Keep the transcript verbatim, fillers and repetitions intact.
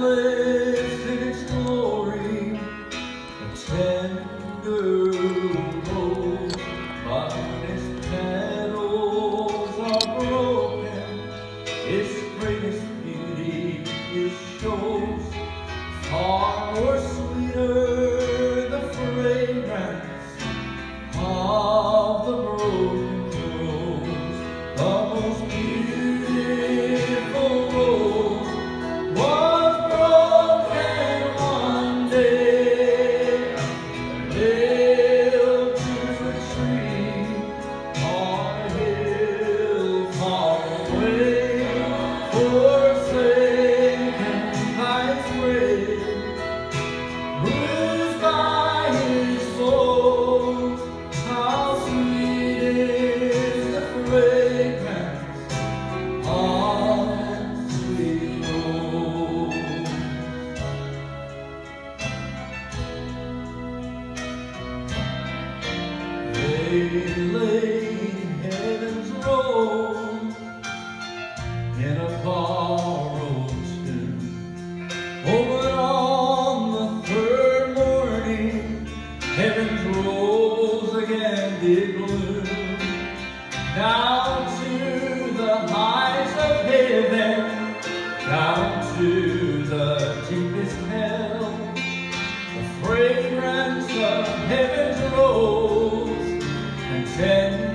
timeless in its glory, a tender rose, but when its petals are broken, its greatest beauty it shows. Far more sweeter the fragrance of the broken rose, the most beautiful rose was broken one day. Nailed to a tree on a hill far away, forsaken by its grave, bruised by his foes. How sweet is the fragrance of sweet rose. They laid heaven's rose in a borrowed tomb. Oh, but on the third morning, heaven's rose again did bloom. Down to the heights of heaven, down to the deepest hell, the fragrance of heaven's rose, and ten